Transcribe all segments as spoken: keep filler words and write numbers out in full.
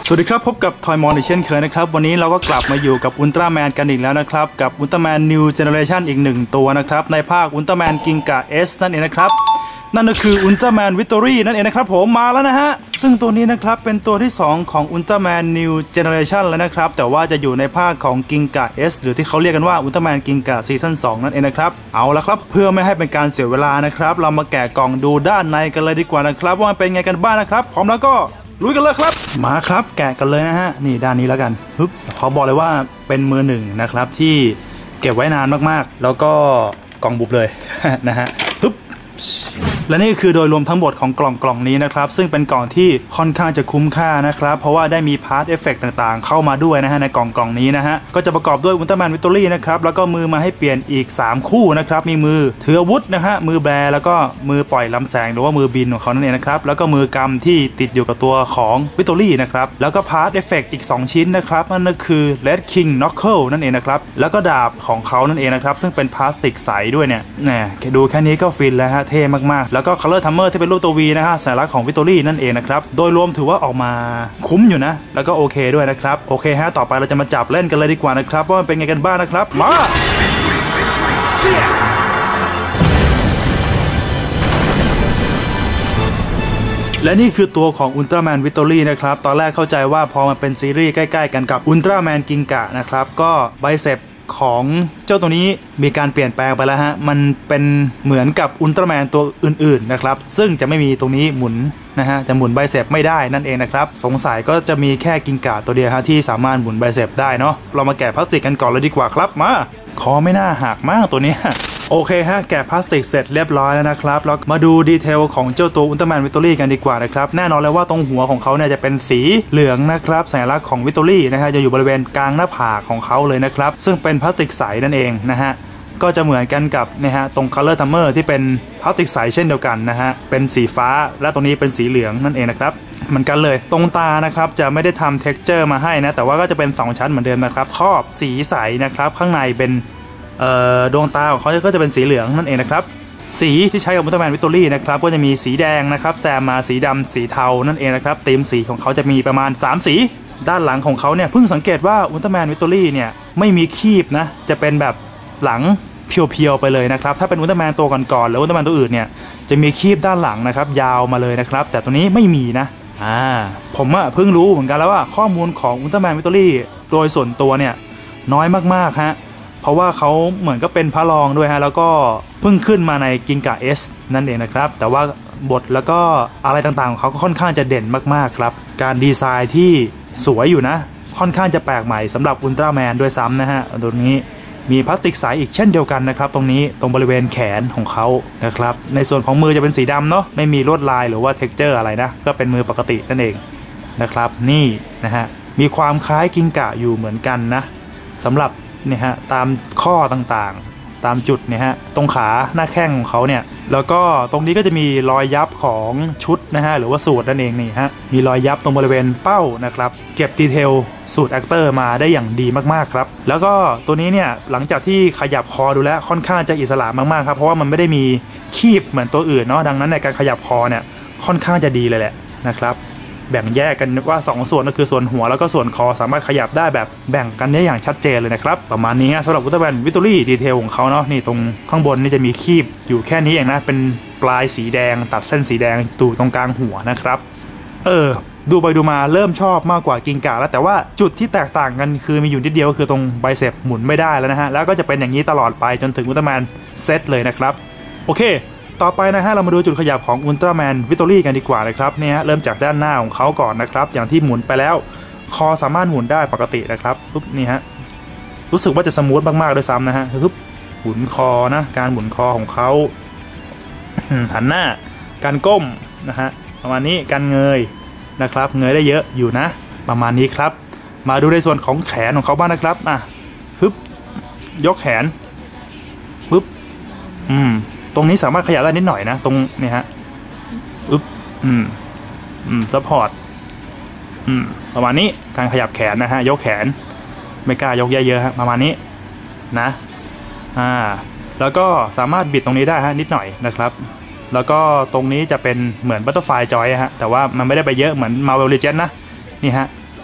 สวัสดีครับพบกับทอยมอนอีกเช่นเคยนะครับวันนี้เราก็กลับมาอยู่กับอุลตร้าแมนกันอีกแล้วนะครับกับอุลตร้าแมนนิวเจเนอเรชันอีกหนึ่งตัวนะครับในภาคอุลตร้าแมนกิงกะ S นั่นเองนะครับนั่นก็คืออุลตร้าแมนวิตตอรี่นั่นเองนะครับผมมาแล้วนะฮะซึ่งตัวนี้นะครับเป็นตัวที่สองของอุลตร้าแมนนิวเจเนอเรชันแล้วนะครับแต่ว่าจะอยู่ในภาคของกิงกะ S หรือที่เขาเรียกกันว่าอุลตร้าแมนกิงกะซีซั่นสองนั่นเองนะครับเอาละครับเพื่อไม่ให้เป็นการเสียเวลานะครับเรามาแกะกล่องดูด้านในกันเลยดีกว่านะครับว่ามันเป็นไงกันบ้างนะครับพร้อมแล้วก็ลุยกันเลยครับมาครับแกะกันเลยนะฮะนี่ด้านนี้แล้วกันฮึบขอบอกเลยว่าเป็นมือหนึ่งนะครับที่เก็บไว้นานมากๆแล้วก็กล่องบุบเลย นะฮะฮึบและนี่คือโดยรวมทั้งหมดของกล่องกล่องนี้นะครับซึ่งเป็นกล่องที่ค่อนข้างจะคุ้มค่านะครับเพราะว่าได้มีพาร์ทเอฟเฟกต์ต่างๆเข้ามาด้วยนะฮะในกล่องกล่องนี้นะฮะก็จะประกอบด้วยอุลตร้าแมนวิตตอรี่นะครับแล้วก็มือมาให้เปลี่ยนอีกสามคู่นะครับมีมือถืออาวุธนะฮะมือแบร์แล้วก็มือปล่อยลำแสงหรือว่ามือบินของเขานั่นเองนะครับแล้วก็มือกำที่ติดอยู่กับตัวของวิตตอรี่นะครับแล้วก็พาร์ทเอฟเฟกต์อีกสองชิ้นนะครับนั่นก็คือ Red King Knuckle นั่นเองนะครับแล้วก็ดาบของเขานั่นเองนะครับซึ่งเป็นพลาสติกใสด้วยเนี่ยแหมดูแค่นี้ก็ฟินแล้วฮะเท่มากๆแล้วก็ Color Timer ที่เป็นรูปตัว V นะฮะสัญลักษณ์ของวิตตอรี่นั่นเองนะครับโดยรวมถือว่าออกมาคุ้มอยู่นะแล้วก็โอเคด้วยนะครับโอเคฮะต่อไปเราจะมาจับเล่นกันเลยดีกว่านะครับว่ามันเป็นไงกันบ้างนะครับมาและนี่คือตัวของอุลตร้าแมนวิตตอรี่นะครับตอนแรกเข้าใจว่าพอมันเป็นซีรีส์ใกล้ๆกันกับอุลตร้าแมนกิงกะนะครับก็ไบเซปของเจ้าตัวนี้มีการเปลี่ยนแปลงไปแล้วฮะมันเป็นเหมือนกับอุลตร้าแมนตัวอื่นๆนะครับซึ่งจะไม่มีตรงนี้หมุนนะฮะจะหมุนไบเซปไม่ได้นั่นเองนะครับสงสัยก็จะมีแค่กิงกะตัวเดียวฮะที่สามารถหมุนไบเซปได้เนาะเรามาแกะพลาสติกกันก่อนเลยดีกว่าครับมาคอไม่น่าหักมากตัวนี้โอเคฮะแกะพลาสติกเสร็จเรียบร้อยแล้วนะครับแล้วมาดูดีเทลของเจ้าตัวอุลตร้าแมนวิตตอรี่กันดีกว่านะครับแน่นอนเลยว่าตรงหัวของเขาเนี่ยจะเป็นสีเหลืองนะครับสัญลักษณ์ของวิตตอรี่นะฮะจะอยู่บริเวณกลางหน้าผากของเขาเลยนะครับซึ่งเป็นพลาสติกใสนั่นเองนะฮะก็จะเหมือนกันกับนะฮะตรง Color Timer ที่เป็นพลาสติกใสเช่นเดียวกันนะฮะเป็นสีฟ้าและตรงนี้เป็นสีเหลืองนั่นเองนะครับเหมือนกันเลยตรงตานะครับจะไม่ได้ทำ texture มาให้นะแต่ว่าก็จะเป็นสองชั้นเหมือนเดิมนะครับครอบสีใสนะครับข้างในเป็นดวงตาของเขาก็จะเป็นสีเหลืองนั่นเองนะครับสีที่ใช้กับอุลตร้าแมนวิตตอรี่นะครับก็จะมีสีแดงนะครับแซมมาสีดำสีเทานั่นเองนะครับธีมสีของเขาจะมีประมาณสามสีด้านหลังของเขาเนี่ยเพิ่งสังเกตว่าอุลตร้าแมนวิตตอรี่เนี่ยไม่มีคีบนะจะเป็นแบบหลังเพียวๆไปเลยนะครับถ้าเป็นอุลตร้าแมนตัวก่อนๆหรืออุลตร้าแมนตัวอื่นเนี่ยจะมีคีบด้านหลังนะครับยาวมาเลยนะครับแต่ตัวนี้ไม่มีนะอ่าผมอะเพิ่งรู้เหมือนกันแล้วว่าข้อมูลของอุลตร้าแมนวิตตอรี่โดยส่วนตัวเนี่ยน้อยมากๆฮะเพราะว่าเขาเหมือนก็เป็นพระรองด้วยฮะแล้วก็เพิ่งขึ้นมาในกิงกะ S นั่นเองนะครับแต่ว่าบทแล้วก็อะไรต่างๆของเขาก็ค่อนข้างจะเด่นมากๆครับการดีไซน์ที่สวยอยู่นะค่อนข้างจะแปลกใหม่สำหรับอุลตร้าแมนด้วยซ้ำนะฮะตรงนี้มีพลาสติกใสอีกเช่นเดียวกันนะครับตรงนี้ตรงบริเวณแขนของเขานะครับในส่วนของมือจะเป็นสีดำเนาะไม่มีลวดลายหรือว่าเท็กเจอร์อะไรนะก็เป็นมือปกตินั่นเองนะครับนี่นะฮะมีความคล้ายกิงกะอยู่เหมือนกันนะสำหรับเนี่ยฮะตามข้อต่างๆตามจุดเนี่ยฮะตรงขาหน้าแข้งของเขาเนี่ยแล้วก็ตรงนี้ก็จะมีรอยยับของชุดนะฮะหรือว่าสูตรนั่นเองนี่ฮะมีรอยยับตรงบริเวณเป้านะครับเก็บดีเทลสูตรแอคเตอร์มาได้อย่างดีมากๆครับแล้วก็ตัวนี้เนี่ยหลังจากที่ขยับคอดูแล้วค่อนข้างจะอิสระมากๆครับเพราะว่ามันไม่ได้มีคีบเหมือนตัวอื่นเนาะดังนั้นในการขยับคอเนี่ยค่อนข้างจะดีเลยแหละนะครับแบ่งแยกกันว่าสองส่วนก็คือส่วนหัวแล้วก็ส่วนคอสามารถขยับได้แบบแบ่งกันได้อย่างชัดเจนเลยนะครับประมาณนี้สำหรับอุลตร้าแมนวิตตอรี่ดีเทลของเขาเนาะนี่ตรงข้างบนนี่จะมีคีบอยู่แค่นี้เองนะเป็นปลายสีแดงตัดเส้นสีแดงตูตรงกลางหัวนะครับเออดูไปดูมาเริ่มชอบมากกว่ากิงกะแล้วแต่ว่าจุดที่แตกต่างกันคือมีอยู่นิดเดียวก็คือตรงไบเซปหมุนไม่ได้แล้วนะฮะแล้วก็จะเป็นอย่างนี้ตลอดไปจนถึงอุลตร้าแมนเซตเลยนะครับโอเคต่อไปนะฮะเรามาดูจุดขยับของอุลตร้าแมนวิตตอรี่กันดีกว่านะครับเนี่ยเริ่มจากด้านหน้าของเขาก่อนนะครับอย่างที่หมุนไปแล้วคอสามารถหมุนได้ปกตินะครับปุ๊บนี่ฮะรู้สึกว่าจะสมูทมากๆด้วยซ้ำนะฮะปุ๊บหมุนคอนะการหมุนคอของเขาหันหน้าการก้มนะฮะประมาณนี้การเงยนะครับเงยได้เยอะอยู่นะประมาณนี้ครับมาดูในส่วนของแขนของเขาบ้างนะครับอ่ะปุ๊บยกแขนปุ๊บอืมตรงนี้สามารถขยับได้นิดหน่อยนะตรงนี้ฮะอึ๊บอืมอืมซัพพอร์ตอืมประมาณนี้การขยับแขนนะฮะยกแขนไม่กล้ายกเยอะๆฮะประมาณนี้นะอ่าแล้วก็สามารถบิดตรงนี้ได้ฮะนิดหน่อยนะครับแล้วก็ตรงนี้จะเป็นเหมือนบัตเตอร์ไฟจอยฮะแต่ว่ามันไม่ได้ไปเยอะเหมือน Marvel Legends นะนี่ฮะ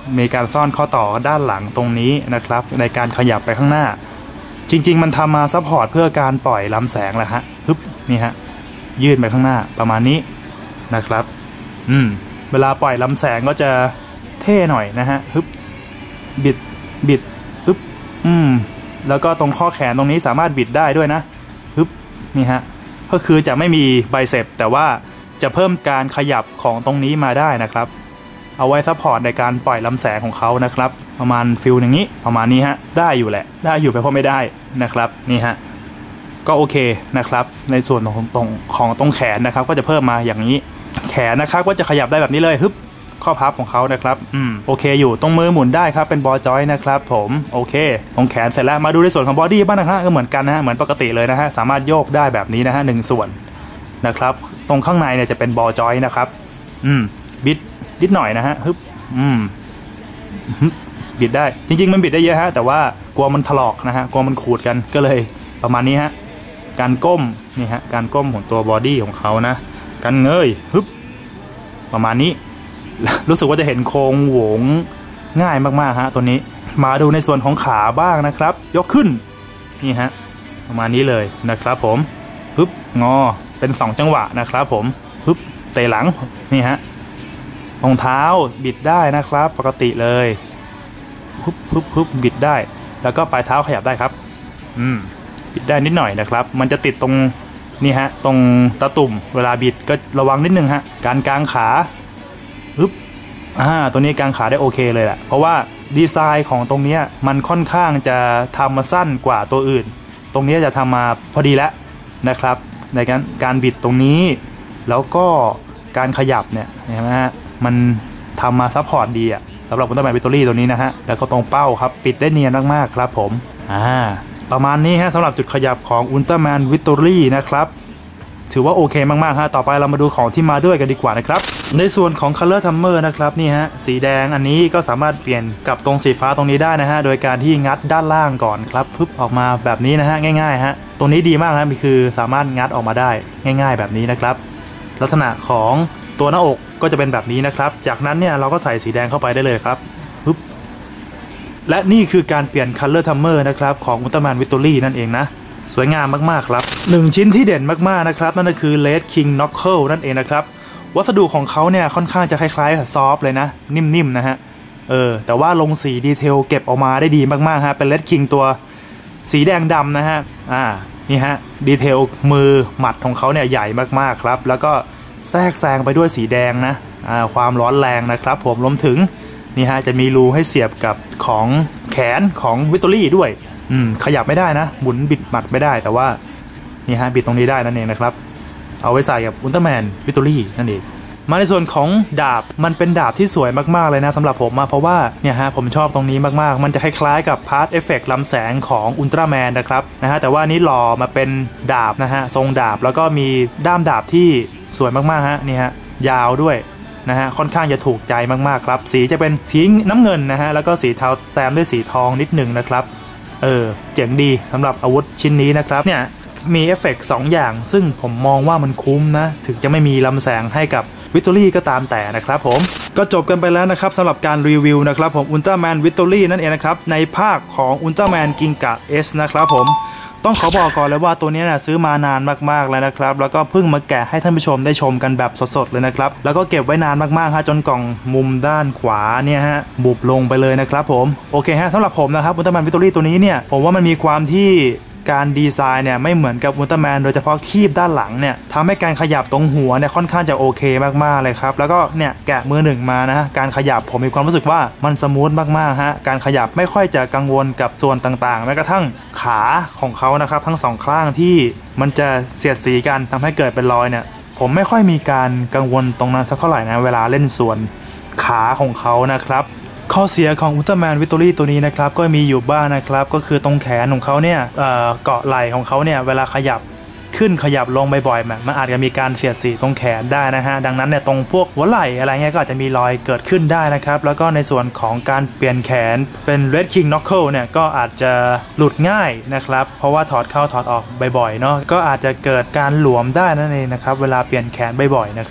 มีการซ่อนข้อต่อด้านหลังตรงนี้นะครับในการขยับไปข้างหน้าจริงๆมันทำมาซัพพอร์ตเพื่อการปล่อยลำแสงแหละฮะฮึบนี่ฮะยื่นไปข้างหน้าประมาณนี้นะครับอืมเวลาปล่อยลำแสงก็จะเท่หน่อยนะฮะฮึบบิดบิดฮึบอืมแล้วก็ตรงข้อแขนตรงนี้สามารถบิดได้ด้วยนะฮึบนี่ฮะก็คือจะไม่มีไบเซปแต่ว่าจะเพิ่มการขยับของตรงนี้มาได้นะครับเอาไว้ซัพพอร์ตในการปล่อยลำแสงของเขานะครับประมาณฟิลอย่างนี้ประมาณนี้ฮะได้อยู่แหละได้อยู่ไปเพราะไม่ได้นะครับนี่ฮะก็โอเคนะครับในส่วนของตรงของตรงแขนนะครับก็จะเพิ่มมาอย่างนี้แขนนะครับก็จะขยับได้แบบนี้เลยฮึบข้อพับของเขานะครับอืมโอเคอยู่ตรงมือหมุนได้ครับเป็นบอลจอยนะครับผมโอเคตรงแขนเสร็จแล้วมาดูในส่วนของบอดี้บ้างนะฮะก็เหมือนกันนะฮะเหมือนปกติเลยนะฮะสามารถโยกได้แบบนี้นะฮะหนึ่งส่วนนะครับตรงข้างในเนี่ยจะเป็นบอลจอยนะครับอืมบิดนิดหน่อยนะฮะฮึบอืมบิดได้จริงๆมันบิดได้เยอะฮะแต่ว่ากลัวมันถลอกนะฮะกลัวมันขูดกันก็เลยประมาณนี้ฮะการก้มนี่ฮะการก้มของตัวบอดี้ของเขานะการเงยฮึบประมาณนี้รู้สึกว่าจะเห็นโครงโหวงง่ายมากๆฮะตัวนี้มาดูในส่วนของขาบ้างนะครับยกขึ้นนี่ฮะประมาณนี้เลยนะครับผมฮึบงอเป็นสองจังหวะนะครับผมฮึบเตะหลังนี่ฮะรองเท้าบิดได้นะครับปกติเลยฮึบฮึบฮึบบิดได้แล้วก็ปลายเท้าขยับได้ครับอืมบิดได้นิดหน่อยนะครับมันจะติดตรงนี่ฮะตรงตะตุ่มเวลาบิดก็ระวังนิดนึงฮะการกางขาฮึบอ่าตัวนี้กางขาได้โอเคเลยแหละเพราะว่าดีไซน์ของตรงนี้มันค่อนข้างจะทำมาสั้นกว่าตัวอื่นตรงนี้จะทำมาพอดีแล้วนะครับในการการบิดตรงนี้แล้วก็การขยับเนี่ยเห็นไหมฮะมันทำมาซัพพอร์ตดีอ่ะสำหรับอุลตร้าแมนวิกตอรี่ตัวนี้นะฮะแล้วก็ตรงเป้าครับปิดได้เนียนมากๆครับผมอ่าประมาณนี้ฮะสำหรับจุดขยับของอุลตร้าแมนวิกตอรี่นะครับถือว่าโอเคมากๆฮะต่อไปเรามาดูของที่มาด้วยกันดีกว่านะครับในส่วนของ Color Timer นะครับนี่ฮะสีแดงอันนี้ก็สามารถเปลี่ยนกับตรงสีฟ้าตรงนี้ได้นะฮะโดยการที่งัดด้านล่างก่อนครับปึ๊บออกมาแบบนี้นะฮะง่ายๆฮะตรงนี้ดีมากนะคือสามารถงัดออกมาได้ง่ายๆแบบนี้นะครับลักษณะของตัวหน้าอกก็จะเป็นแบบนี้นะครับจากนั้นเนี่ยเราก็ใส่สีแดงเข้าไปได้เลยครับปึ๊บและนี่คือการเปลี่ยน Color Timer นะครับของอุลตร้าแมนวิกตอรี่นั่นเองนะสวยงามมากๆครับหนึ่งชิ้นที่เด่นมากๆนะครับนั่นก็คือ Red King Knuckle นั่นเองนะครับวัสดุของเขาเนี่ยค่อนข้างจะคล้ายๆซอฟต์เลยนะนิ่มๆนะฮะเออแต่ว่าลงสีดีเทลเก็บออกมาได้ดีมากๆฮะเป็น Red King ตัวสีแดงดำนะฮะอ่านี่ฮะดีเทลมือหมัดของเขาเนี่ยใหญ่มากๆครับแล้วก็แทรกแซงไปด้วยสีแดงนะอ่าความร้อนแรงนะครับผมรวมถึงนี่ฮะจะมีรูให้เสียบกับของแขนของวิกตอรี่ด้วยอืมขยับไม่ได้นะหมุนบิดหมัดไม่ได้แต่ว่านี่ฮะบิดตรงนี้ได้นั่นเองนะครับเอาไว้ใส่กับอุลตร้าแมนวิกตอรี่นั่นเองมาในส่วนของดาบมันเป็นดาบที่สวยมากๆเลยนะสำหรับผมมาเพราะว่าเนี่ยฮะผมชอบตรงนี้มากๆมันจะคล้ายๆกับพาร์ทเอฟเฟกต์ลำแสงของอุลตร้าแมนนะครับนะฮะแต่ว่านี้หล่อมาเป็นดาบนะฮะทรงดาบแล้วก็มีด้ามดาบที่สวยมากๆฮะนี่ฮะยาวด้วยนะฮะค่อนข้างจะถูกใจมากๆครับสีจะเป็นสีน้ำเงินนะฮะแล้วก็สีเทาแซมด้วยสีทองนิดนึงนะครับเออเจ๋งดีสำหรับอาวุธชิ้นนี้นะครับเนี่ยมีเอฟเฟกต์สองอย่างซึ่งผมมองว่ามันคุ้มนะถึงจะไม่มีลำแสงให้กับวิกตอรี่ก็ตามแต่นะครับผมก็จบกันไปแล้วนะครับสำหรับการรีวิวนะครับผมอุลตร้าแมนวิกตอรี่นั่นเองนะครับในภาคของอุลตร้าแมนกิงกะ S นะครับผมต้องขอบอกก่อนเลยว่าตัวนี้นะซื้อมานานมากๆแล้วนะครับแล้วก็เพิ่งมาแกะให้ท่านผู้ชมได้ชมกันแบบสดๆเลยนะครับแล้วก็เก็บไว้นานมากๆฮะจนกล่องมุมด้านขวาเนี่ยฮะบุบลงไปเลยนะครับผมโอเคฮะสำหรับผมนะครับอุลตร้าแมนวิกตอรี่ตัวนี้เนี่ยผมว่ามันมีความที่การดีไซน์เนี่ยไม่เหมือนกับอุลตร้าแมนโดยเฉพาะคีบด้านหลังเนี่ยทำให้การขยับตรงหัวเนี่ยค่อนข้างจะโอเคมากๆเลยครับแล้วก็เนี่ยแกะมือหนึ่งมานะฮะการขยับผมมีความรู้สึกว่ามันสมูทมากๆฮะการขยับไม่ค่อยจะกังวลกับส่วนต่างๆแม้กระทั่งขาของเขานะครับทั้งสองข้างที่มันจะเสียดสีกันทำให้เกิดเป็นรอยเนี่ยผมไม่ค่อยมีการกังวลตรงนั้นสักเท่าไหร่นะเวลาเล่นส่วนขาของเขานะครับข้อเสียของอุลตร้าแมนวิกตอรี่ตัวนี้นะครับก็มีอยู่บ้างนะครับก็คือตรงแขนของเขาเนี่ย เอ่อ เกาะไหล่ของเขาเนี่ยเวลาขยับขึ้นขยับลงบ่อยๆมันอาจจะมีการเสียดสีตรงแขนได้นะฮะดังนั้นเนี่ยตรงพวกหัวไหล่อะไรเงี้ยก็อาจจะมีรอยเกิดขึ้นได้นะครับแล้วก็ในส่วนของการเปลี่ยนแขนเป็น Red King Knuckle เนี่ยก็อาจจะหลุดง่ายนะครับเพราะว่าถอดเข้าถอดออกบ่อยๆเนาะก็อาจจะเกิดการหลวมได้นั่นเองนะครับเวลาเปลี่ยนแขนบ่อยๆนะครับ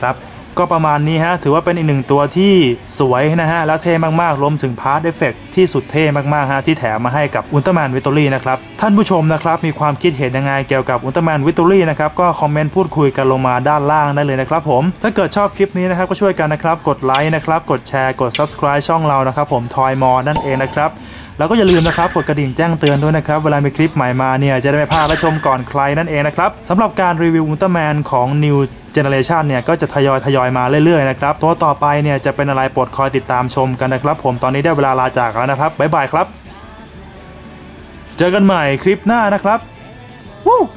ก็ประมาณนี้ฮะถือว่าเป็นอีกหนึ่งตัวที่สวยนะฮะและเท่มากๆรวมถึงพาร์ทเอฟเฟกต์ที่สุดเท่มากๆฮะที่แถมมาให้กับอุลตร้าแมนวิตตอรี่นะครับท่านผู้ชมนะครับมีความคิดเห็นยังไงเกี่ยวกับอุลตร้าแมนวิตตอรี่นะครับก็คอมเมนต์พูดคุยกันลงมาด้านล่างได้เลยนะครับผมถ้าเกิดชอบคลิปนี้นะครับก็ช่วยกันนะครับกดไลค์นะครับกดแชร์กด ซับสไครบ์ ช่องเรานะครับผมทอยมอนั่นเองนะครับแล้วก็อย่าลืมนะครับกดกระดิ่งแจ้งเตือนด้วยนะครับเวลามีคลิปใหม่มาเนี่ยจะได้ไม่พลาดและชมก่อนใครนั่นเองนะครับสำหรับการรีวิวอุลตร้าแมนของ New Generation เนี่ยก็จะทยอยทยอยมาเรื่อยๆนะครับตัวต่อไปเนี่ยจะเป็นอะไรโปรดคอยติดตามชมกันนะครับผมตอนนี้ได้เวลาลาจากแล้วนะครับบ๊ายบายครับเจอกันใหม่คลิปหน้านะครับวู้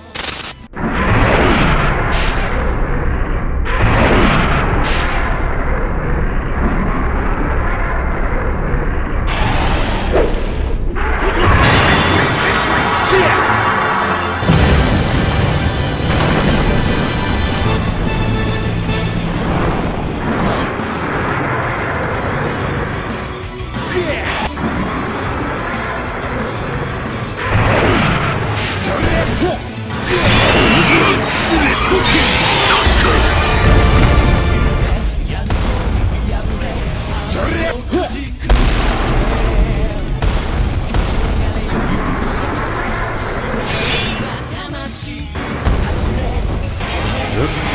Huh?